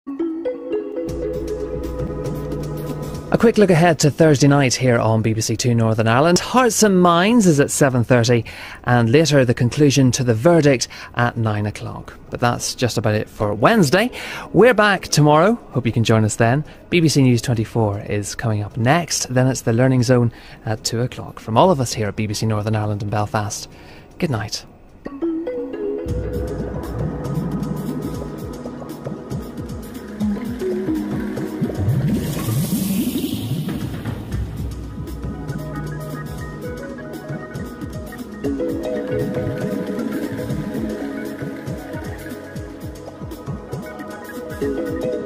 A quick look ahead to Thursday night here on BBC Two Northern Ireland. Hearts and Minds is at 7:30 and later the conclusion to The Verdict at 9 o'clock. But that's just about it for Wednesday. We're back tomorrow. Hope you can join us then. BBC News 24 is coming up next. Then it's The Learning Zone at 2 o'clock. From all of us here at BBC Northern Ireland and Belfast, good night. Thank you.